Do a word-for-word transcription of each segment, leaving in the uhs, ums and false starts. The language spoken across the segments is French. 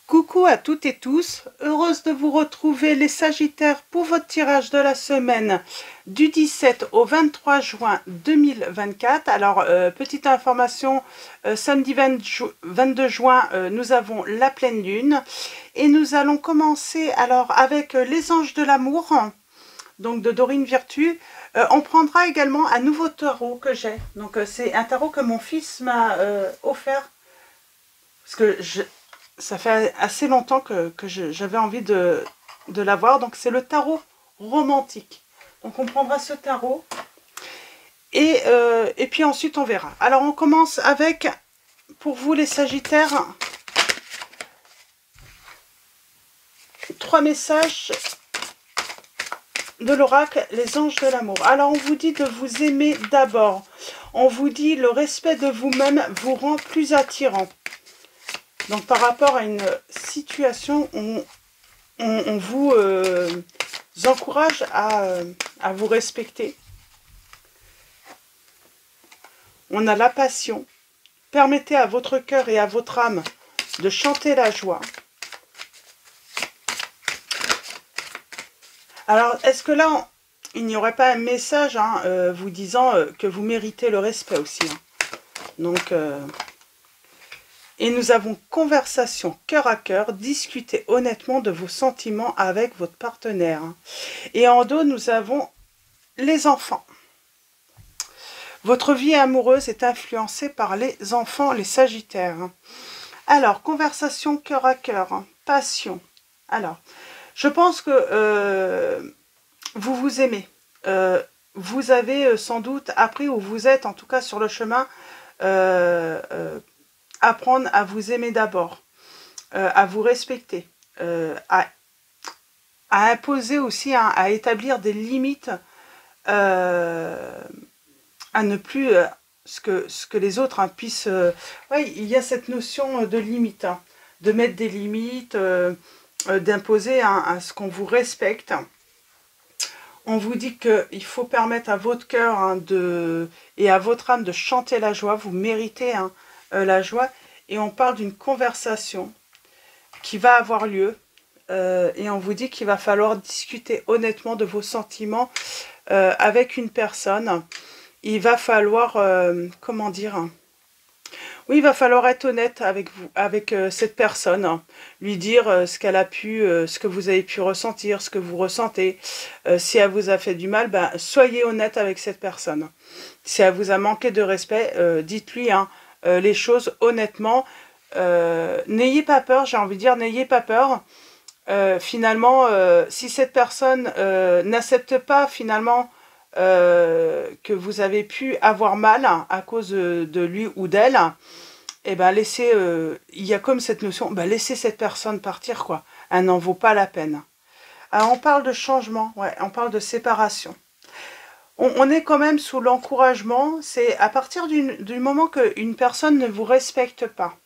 Coucou à toutes et tous, heureuse de vous retrouver les Sagittaires pour votre tirage de la semaine du dix-sept au vingt-trois juin deux mille vingt-quatre. Alors, euh, petite information, euh, samedi vingt-deux juin, euh, nous avons la pleine lune et nous allons commencer alors avec euh, les anges de l'amour, donc de Dorine Virtue. Euh, on prendra également un nouveau tarot que j'ai, donc euh, c'est un tarot que mon fils m'a euh, offert, parce que je... ça fait assez longtemps que, que j'avais envie de, de l'avoir. Donc c'est le tarot romantique. Donc on prendra ce tarot. Et, euh, et puis ensuite on verra. Alors on commence avec, pour vous les Sagittaires, trois messages de l'oracle, les anges de l'amour. Alors on vous dit de vous aimer d'abord. On vous dit le respect de vous-même vous rend plus attirant. Donc par rapport à une situation, on, on, on vous euh, encourage à, euh, à vous respecter. On a la passion. Permettez à votre cœur et à votre âme de chanter la joie. Alors, est-ce que là, on, il n'y aurait pas un message hein, euh, vous disant euh, que vous méritez le respect aussi hein. Donc... Euh, Et nous avons conversation cœur à cœur, discutez honnêtement de vos sentiments avec votre partenaire. Et en dos, nous avons les enfants. Votre vie amoureuse est influencée par les enfants, les Sagittaires. Alors, conversation cœur à cœur, passion. Alors, je pense que euh, vous vous aimez. Euh, vous avez sans doute appris, ou vous êtes en tout cas sur le chemin, euh, euh, apprendre à vous aimer d'abord, euh, à vous respecter, euh, à, à imposer aussi, à, à établir des limites, euh, à ne plus euh, ce, que, ce que les autres hein, puissent... Euh, ouais, il y a cette notion de limite, hein, de mettre des limites, euh, euh, d'imposer hein, à ce qu'on vous respecte. On vous dit qu'il faut permettre à votre cœur hein, de, et à votre âme de chanter la joie, vous méritez hein, euh, la joie. Et on parle d'une conversation qui va avoir lieu. Euh, et on vous dit qu'il va falloir discuter honnêtement de vos sentiments euh, avec une personne. Il va falloir, euh, comment dire, oui, il va falloir être honnête avec vous, avec euh, cette personne, lui dire euh, ce qu'elle a pu, euh, ce que vous avez pu ressentir, ce que vous ressentez. Euh, si elle vous a fait du mal, ben, soyez honnête avec cette personne. Si elle vous a manqué de respect, euh, dites-lui hein, euh, les choses honnêtement. Euh, n'ayez pas peur, j'ai envie de dire, n'ayez pas peur. Euh, finalement, euh, si cette personne euh, n'accepte pas finalement euh, que vous avez pu avoir mal à cause de, de lui ou d'elle, eh ben laissez, euh, il y a comme cette notion, ben laissez cette personne partir quoi. Elle n'en vaut pas la peine. Alors on parle de changement, ouais, on parle de séparation. On, on est quand même sous l'encouragement. C'est à partir du, du moment qu'une personne ne vous respecte pas.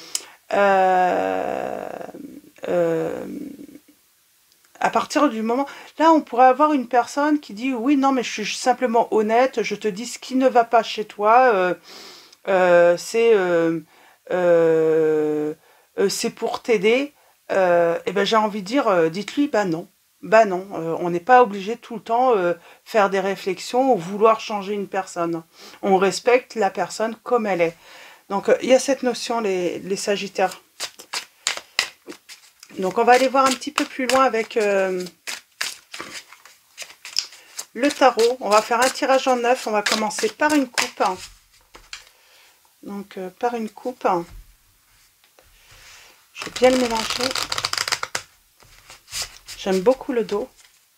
Euh, euh, à partir du moment... Là, on pourrait avoir une personne qui dit « Oui, non, mais je suis simplement honnête, je te dis ce qui ne va pas chez toi, euh, euh, c'est euh, euh, euh, c'est pour t'aider. Euh, » Et ben j'ai envie de dire, euh, dites-lui « Bah non, bah non, euh, on n'est pas obligé tout le temps euh, faire des réflexions ou vouloir changer une personne. On respecte la personne comme elle est. » Donc, il y a cette notion, les, les Sagittaires. Donc, on va aller voir un petit peu plus loin avec euh, le tarot. On va faire un tirage en neuf. On va commencer par une coupe. Donc, euh, par une coupe. Je vais bien le mélanger. J'aime beaucoup le dos.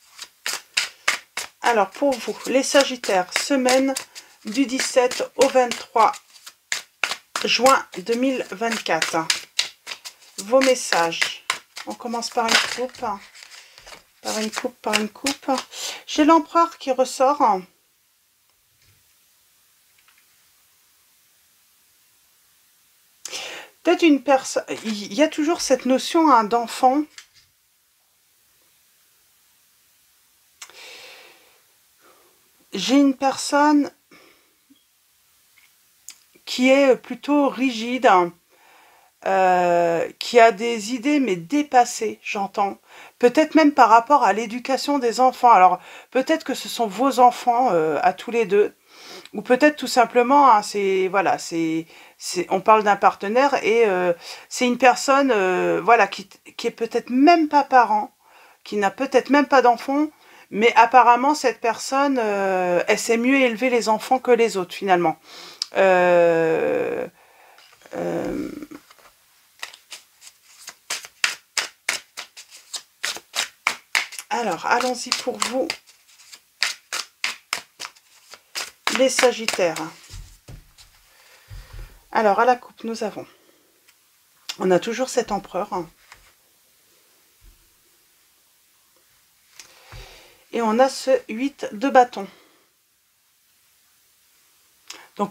Alors, pour vous, les Sagittaires, semaine du dix-sept au vingt-trois juin deux mille vingt-quatre. Vos messages. On commence par une coupe. Par une coupe, par une coupe. J'ai l'empereur qui ressort. Peut-être une personne... Il y a toujours cette notion hein, d'enfant. J'ai une personne qui est plutôt rigide. euh, qui a des idées mais dépassées, j'entends. Peut-être même par rapport à l'éducation des enfants. Alors, peut-être que ce sont vos enfants euh, à tous les deux. Ou peut-être tout simplement, hein, c'est voilà, c'est, c'est, on parle d'un partenaire et euh, c'est une personne, euh, voilà, qui, qui est peut-être même pas parent, qui n'a peut-être même pas d'enfant, mais apparemment cette personne, euh, elle sait mieux élever les enfants que les autres finalement. Euh, euh, alors, allons-y pour vous, les Sagittaires. Alors, à la coupe, nous avons, on a toujours cet empereur. Et on a ce huit de bâton. Donc,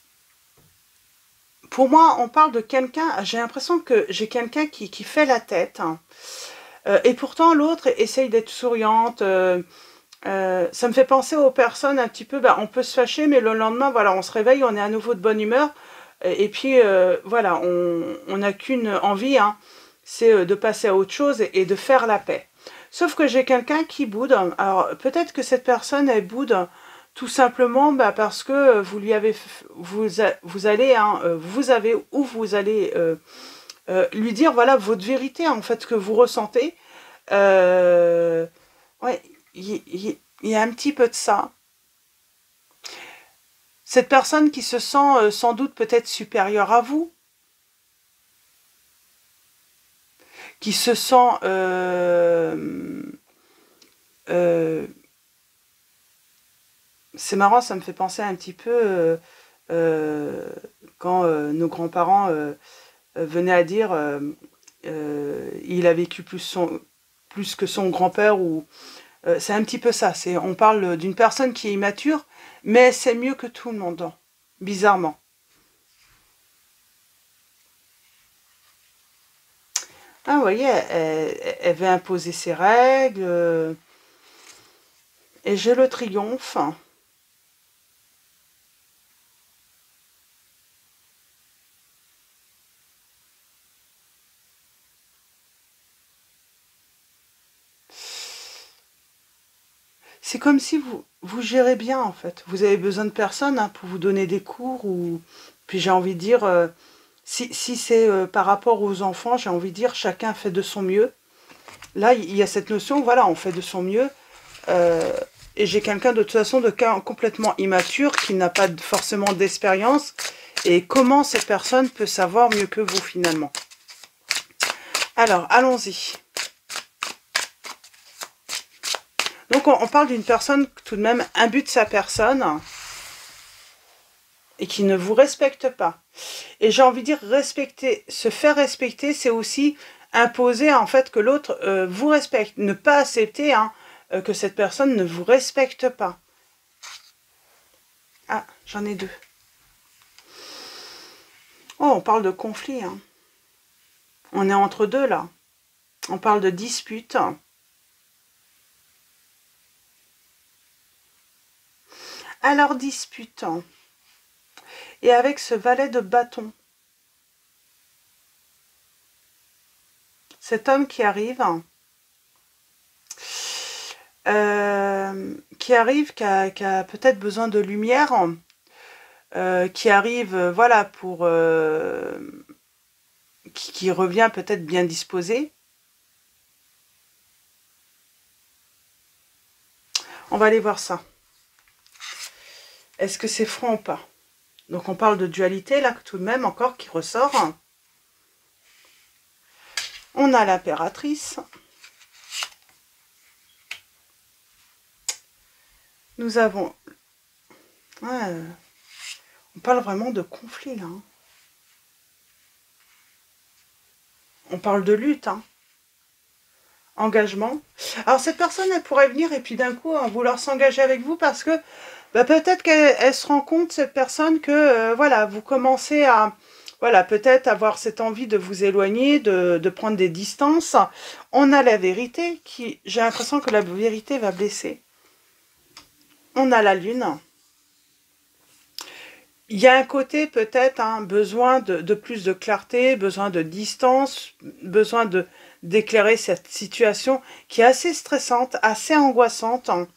pour moi, on parle de quelqu'un, j'ai l'impression que j'ai quelqu'un qui, qui fait la tête. Hein. Euh, et pourtant, l'autre essaye d'être souriante. Euh, euh, ça me fait penser aux personnes un petit peu, bah, on peut se fâcher, mais le lendemain, voilà, on se réveille, on est à nouveau de bonne humeur. Et, et puis, euh, voilà, on n'a qu'une envie, hein, c'est de passer à autre chose et, et de faire la paix. Sauf que j'ai quelqu'un qui boude. Alors, peut-être que cette personne, elle boude tout simplement bah, parce que vous lui avez, vous, a, vous allez, hein, vous avez ou vous allez euh, euh, lui dire, voilà, votre vérité, en fait, ce que vous ressentez. Euh, ouais, il y, y, y a un petit peu de ça. Cette personne qui se sent euh, sans doute peut-être supérieure à vous, qui se sent euh, euh, c'est marrant, ça me fait penser un petit peu euh, euh, quand euh, nos grands-parents euh, venaient à dire euh, euh, il a vécu plus, son, plus que son grand-père, ou euh, c'est un petit peu ça. C'est, on parle d'une personne qui est immature, mais c'est mieux que tout le monde, bizarrement. Ah, vous voyez, elle, elle veut imposer ses règles, euh, et j'ai le triomphe. C'est comme si vous, vous gérez bien, en fait. Vous avez besoin de personne hein, pour vous donner des cours. Ou puis j'ai envie de dire, euh, si, si c'est euh, par rapport aux enfants, j'ai envie de dire, chacun fait de son mieux. Là, il y a cette notion, voilà, on fait de son mieux. Euh, et j'ai quelqu'un de toute façon de complètement immature, qui n'a pas forcément d'expérience. Et comment cette personne peut savoir mieux que vous, finalement? Alors, allons-y. Donc, on, on parle d'une personne, tout de même, imbue de sa personne, et qui ne vous respecte pas. Et j'ai envie de dire, respecter, se faire respecter, c'est aussi imposer, en fait, que l'autre euh, vous respecte. Ne pas accepter hein, euh, que cette personne ne vous respecte pas. Ah, j'en ai deux. Oh, on parle de conflit. Hein. On est entre deux, là. On parle de dispute. Alors, dispute. Et avec ce valet de bâton. Cet homme qui arrive... Euh, qui arrive, qui a, qui a peut-être besoin de lumière, euh, qui arrive, euh, voilà, pour... Euh, qui, qui revient peut-être bien disposé. On va aller voir ça. Est-ce que c'est franc ou pas? Donc on parle de dualité, là, tout de même, encore, qui ressort. On a l'impératrice. Nous avons... Ouais, on parle vraiment de conflit, là. Hein. On parle de lutte, hein. Engagement. Alors, cette personne, elle pourrait venir et puis d'un coup, hein, vouloir s'engager avec vous parce que bah, peut-être qu'elle se rend compte, cette personne, que euh, voilà, vous commencez à... Voilà, peut-être avoir cette envie de vous éloigner, de, de prendre des distances. On a la vérité qui... J'ai l'impression que la vérité va blesser. On a la lune. il y a un côté peut-être, hein, besoin de, de plus de clarté, besoin de distance, besoin de d'éclairer cette situation qui est assez stressante, assez angoissante. Hein.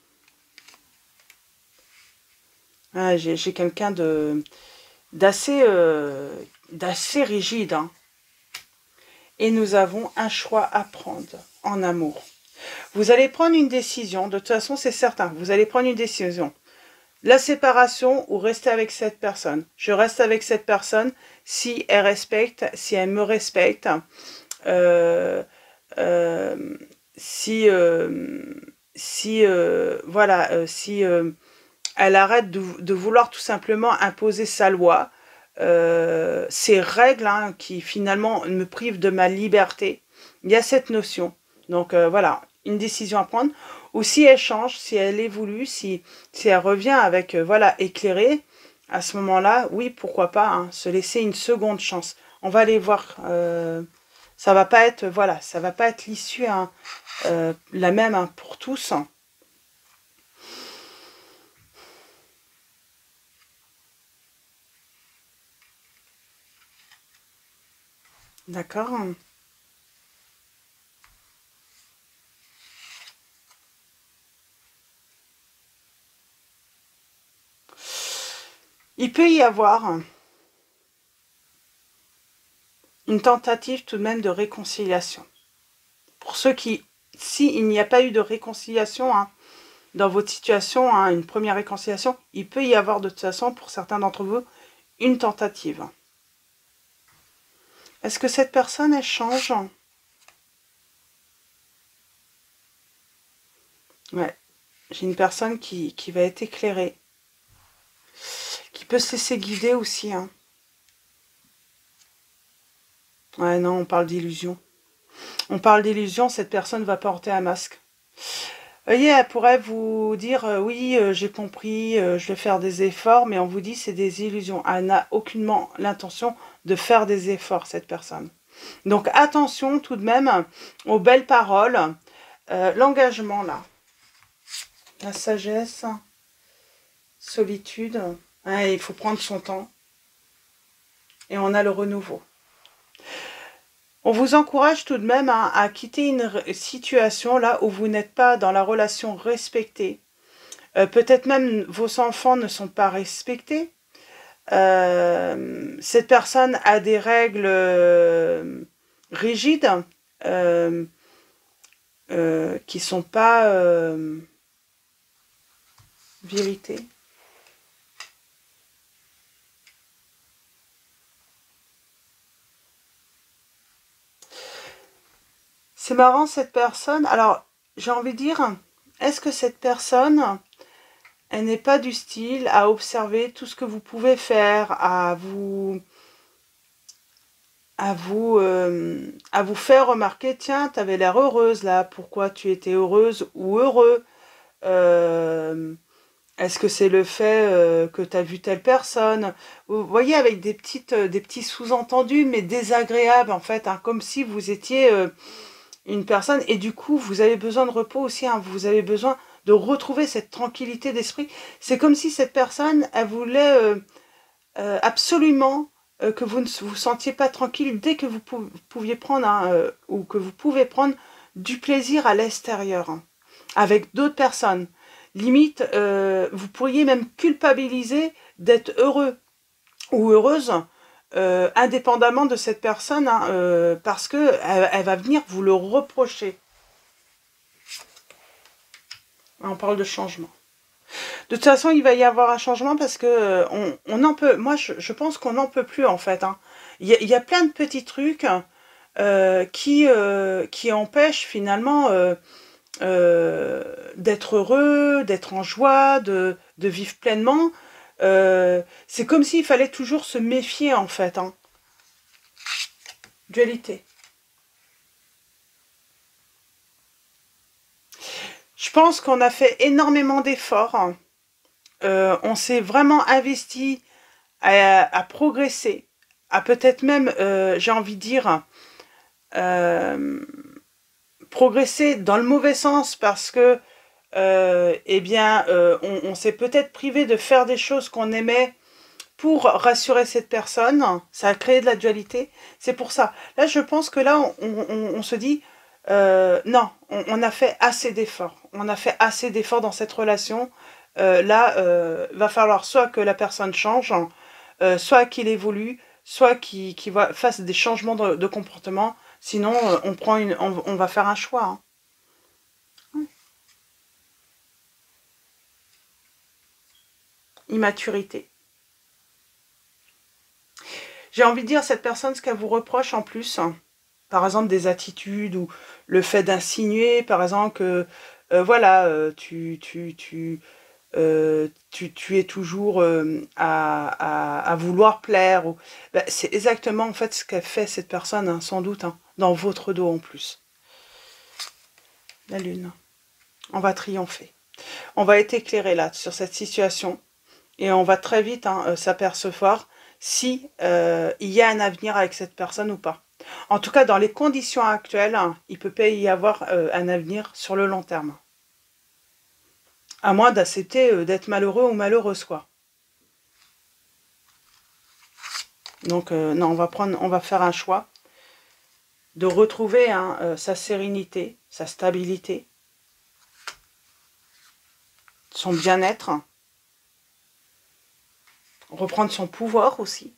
Ah, j'ai j'ai quelqu'un de d'assez euh, d'assez rigide. Hein. Et nous avons un choix à prendre en amour. Vous allez prendre une décision, de toute façon c'est certain, vous allez prendre une décision. La séparation ou rester avec cette personne. Je reste avec cette personne si elle respecte, si elle me respecte, euh, euh, si, euh, si euh, voilà, euh, si euh, elle arrête de, de vouloir tout simplement imposer sa loi, euh, ces règles hein, qui finalement me privent de ma liberté. Il y a cette notion. Donc euh, voilà, une décision à prendre. Ou si elle change, si elle évolue, si, si elle revient avec, euh, voilà, éclairée, à ce moment-là, oui, pourquoi pas, hein, se laisser une seconde chance. On va aller voir. Euh, ça va pas être, voilà, ça va pas être l'issue hein, euh, la même hein, pour tous. Hein. D'accord. Il peut y avoir une tentative tout de même de réconciliation. Pour ceux qui, s'il n'y a pas eu de réconciliation hein, dans votre situation, hein, une première réconciliation, il peut y avoir de toute façon, pour certains d'entre vous, une tentative. Est-ce que cette personne, elle change? Ouais, j'ai une personne qui, qui va être éclairée, qui peut se laisser guider aussi. Hein. Ouais, non, on parle d'illusion. On parle d'illusion, cette personne va porter un masque. Vous voyez, elle pourrait vous dire, euh, oui, euh, j'ai compris, euh, je vais faire des efforts, mais on vous dit c'est des illusions. Elle n'a aucunement l'intention de faire des efforts, cette personne. Donc attention tout de même aux belles paroles, euh, l'engagement là, la sagesse, solitude, ouais, il faut prendre son temps. Et on a le renouveau. On vous encourage tout de même hein, à quitter une situation là où vous n'êtes pas dans la relation respectée. Euh, Peut-être même vos enfants ne sont pas respectés. Euh, cette personne a des règles euh, rigides euh, euh, qui ne sont pas euh, vérité. C'est marrant cette personne. Alors, j'ai envie de dire, est-ce que cette personne, elle n'est pas du style à observer tout ce que vous pouvez faire, à vous, à vous, euh, à vous faire remarquer, tiens, tu avais l'air heureuse là, pourquoi tu étais heureuse ou heureux euh, Est-ce que c'est le fait euh, que tu as vu telle personne? Vous voyez, avec des, petites, euh, des petits sous-entendus, mais désagréables en fait, hein, comme si vous étiez euh, une personne, et du coup, vous avez besoin de repos aussi, hein, vous avez besoin de retrouver cette tranquillité d'esprit. C'est comme si cette personne, elle voulait euh, euh, absolument euh, que vous ne vous sentiez pas tranquille dès que vous pouviez prendre, hein, euh, ou que vous pouvez prendre du plaisir à l'extérieur, hein, avec d'autres personnes. Limite, euh, vous pourriez même culpabiliser d'être heureux ou heureuse, euh, indépendamment de cette personne, hein, euh, parce que elle, elle va venir vous le reprocher. On parle de changement. De toute façon, il va y avoir un changement parce que euh, on, on en peut. Moi, je, je pense qu'on n'en peut plus en fait. Hein. Il y, a, il y a plein de petits trucs euh, qui euh, qui empêchent finalement euh, euh, d'être heureux, d'être en joie, de de vivre pleinement. Euh, c'est comme s'il fallait toujours se méfier en fait. Hein. Dualité. Je pense qu'on a fait énormément d'efforts. Euh, on s'est vraiment investi à, à progresser, à peut-être même, euh, j'ai envie de dire, euh, progresser dans le mauvais sens parce que, euh, eh bien, euh, on, on s'est peut-être privé de faire des choses qu'on aimait pour rassurer cette personne. Ça a créé de la dualité. C'est pour ça. Là, je pense que là, on, on, on se dit, euh, non, on, on a fait assez d'efforts. On a fait assez d'efforts dans cette relation. Euh, là, euh, va falloir soit que la personne change, euh, soit qu'il évolue, soit qu'il qu'il va, fasse des changements de, de comportement. Sinon, euh, on, prend une, on, on va faire un choix. Hein. Immaturité. J'ai envie de dire, cette personne, ce qu'elle vous reproche en plus, hein, par exemple des attitudes ou le fait d'insinuer, par exemple, que euh, voilà, euh, tu, tu, tu, euh, tu, tu es toujours euh, à, à, à vouloir plaire. Ou... Ben, c'est exactement en fait ce qu'a fait cette personne, hein, sans doute, hein, dans votre dos en plus. La lune. On va triompher. On va être éclairé là sur cette situation et on va très vite hein, s'apercevoir si euh, il y a un avenir avec cette personne ou pas. En tout cas, dans les conditions actuelles, hein, il peut pas y avoir euh, un avenir sur le long terme. À moins d'accepter euh, d'être malheureux ou malheureuse, quoi. Donc, euh, non, on va, prendre, on va faire un choix de retrouver hein, euh, sa sérénité, sa stabilité, son bien-être, reprendre son pouvoir aussi,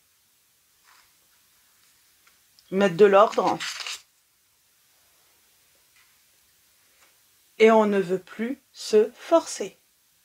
mettre de l'ordre. Et on ne veut plus se forcer.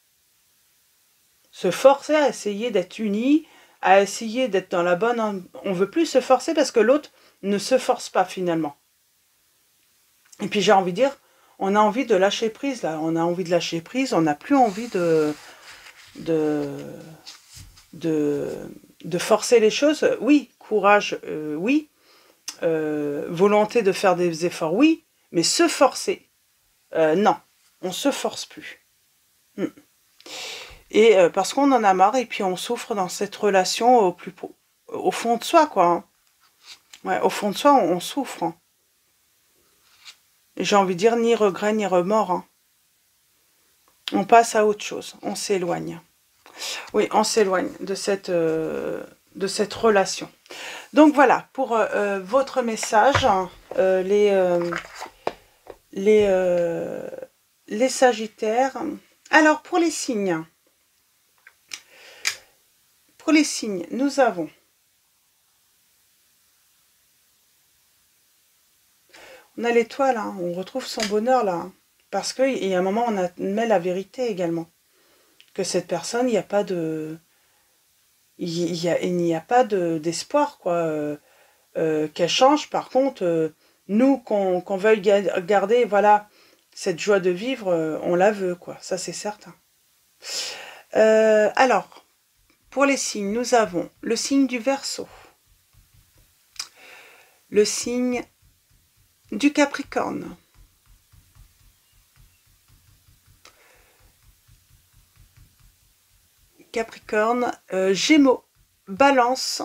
Se forcer à essayer d'être unis, à essayer d'être dans la bonne... On ne veut plus se forcer parce que l'autre ne se force pas finalement. Et puis j'ai envie de dire, on a envie de lâcher prise là. On a envie de lâcher prise, on n'a plus envie de... de... de... de forcer les choses. Oui, courage, euh, oui. Euh, volonté de faire des efforts, oui. Mais se forcer, euh, non. On ne se force plus. Hmm. Et euh, parce qu'on en a marre et puis on souffre dans cette relation au plus au fond de soi, quoi. Hein. Ouais, au fond de soi, on, on souffre. Hein. Et j'ai envie de dire ni regret ni remords. Hein. On passe à autre chose, on s'éloigne. Oui, on s'éloigne de cette euh, de cette relation. Donc voilà, pour euh, votre message, hein, euh, les euh, les euh, les Sagittaires. Alors pour les signes. Pour les signes, nous avons on a l'étoile, hein, on retrouve son bonheur là. Hein, parce qu'il y a un moment, on admet la vérité également. Que cette personne, il n'y a pas de... Il n'y a, il a pas d'espoir, quoi. Euh, euh, qu'elle change. Par contre, euh, nous, qu'on qu'on veuille garder, voilà, cette joie de vivre, euh, on la veut, quoi. Ça, c'est certain. Euh, alors, pour les signes, nous avons le signe du Verseau. Le signe du Capricorne. Capricorne, euh, Gémeaux, Balance.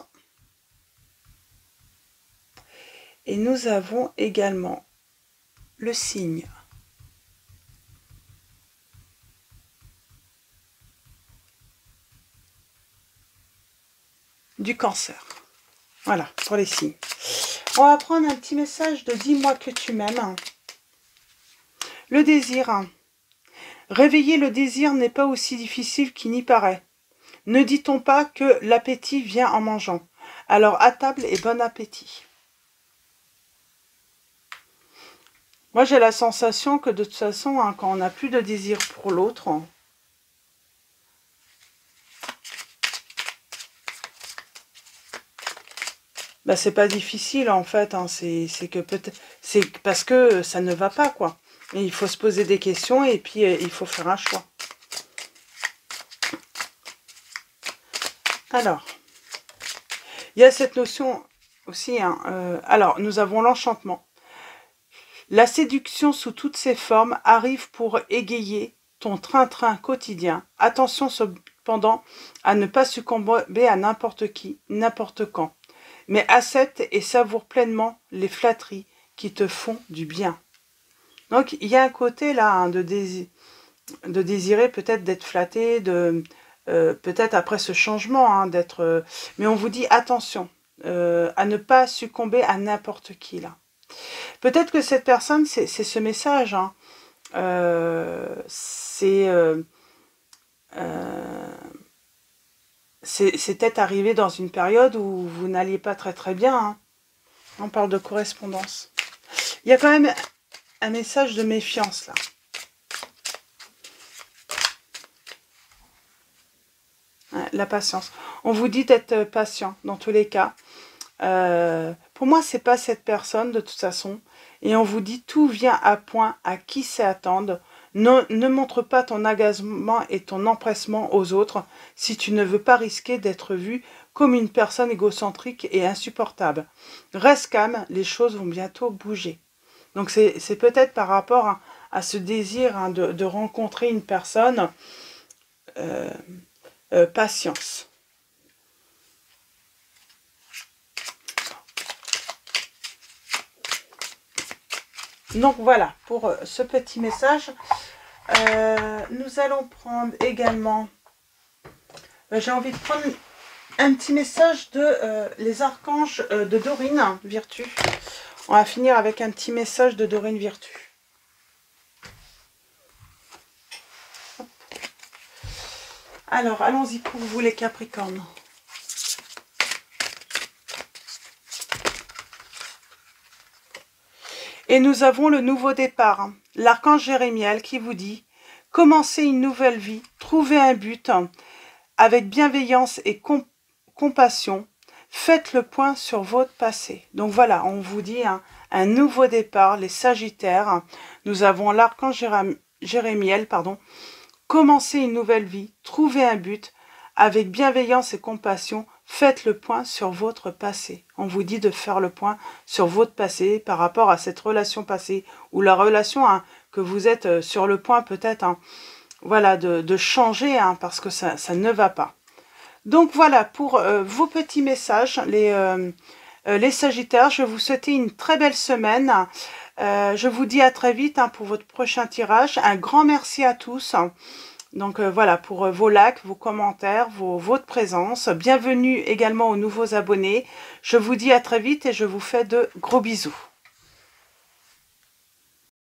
Et nous avons également le signe du Cancer. Voilà, pour les signes. On va prendre un petit message de « Dis-moi que tu m'aimes ». Le désir. Réveiller le désir n'est pas aussi difficile qu'il n'y paraît. Ne dit-on pas que l'appétit vient en mangeant? Alors à table et bon appétit. Moi j'ai la sensation que de toute façon, hein, quand on n'a plus de désir pour l'autre, bah c'est pas difficile en fait, hein, c'est que peut-être c'est parce que ça ne va pas quoi. Et il faut se poser des questions et puis euh, il faut faire un choix. Alors, il y a cette notion aussi, hein, euh, alors nous avons l'enchantement. La séduction sous toutes ses formes arrive pour égayer ton train-train quotidien. Attention cependant à ne pas succomber à n'importe qui, n'importe quand. Mais accepte et savoure pleinement les flatteries qui te font du bien. Donc il y a un côté là hein, de, désir, de désirer peut-être d'être flatté, de, euh, peut-être après ce changement, hein, d'être... Euh, mais on vous dit attention, euh, à ne pas succomber à n'importe qui, là. Peut-être que cette personne, c'est ce message, hein. euh, c'est... Euh, euh, c'est peut-être arrivé dans une période où vous n'alliez pas très très bien, hein. On parle de correspondance. Il y a quand même un message de méfiance, là. La patience. On vous dit d'être patient dans tous les cas. Euh, pour moi, c'est pas cette personne de toute façon. Et on vous dit tout vient à point à qui sait attendre. Ne, ne montre pas ton agacement et ton empressement aux autres si tu ne veux pas risquer d'être vu comme une personne égocentrique et insupportable. Reste calme, les choses vont bientôt bouger. Donc c'est peut-être par rapport à, à ce désir, hein, de, de rencontrer une personne. Euh, Euh, patience. Donc voilà pour euh, ce petit message. Euh, nous allons prendre également, euh, j'ai envie de prendre un petit message de euh, les archanges euh, de Dorine Virtue. On va finir avec un petit message de Dorine Virtue. Alors, allons-y pour vous les Capricornes. Et nous avons le nouveau départ, l'archange Jérémiel qui vous dit « Commencez une nouvelle vie, trouvez un but, avec bienveillance et com compassion, faites le point sur votre passé. » Donc voilà, on vous dit hein, un nouveau départ, les Sagittaires. Nous avons l'archange Jérémiel, pardon. Commencez une nouvelle vie, trouvez un but, avec bienveillance et compassion, faites le point sur votre passé. On vous dit de faire le point sur votre passé par rapport à cette relation passée, ou la relation hein, que vous êtes sur le point peut-être hein, voilà, de, de changer, hein, parce que ça, ça ne va pas. Donc voilà pour euh, vos petits messages, les, euh, euh, les Sagittaires. Je vais vous souhaiter une très belle semaine. Euh, je vous dis à très vite hein, pour votre prochain tirage. Un grand merci à tous. Donc euh, voilà, pour euh, vos likes, vos commentaires, vos, votre présence. Bienvenue également aux nouveaux abonnés. Je vous dis à très vite et je vous fais de gros bisous.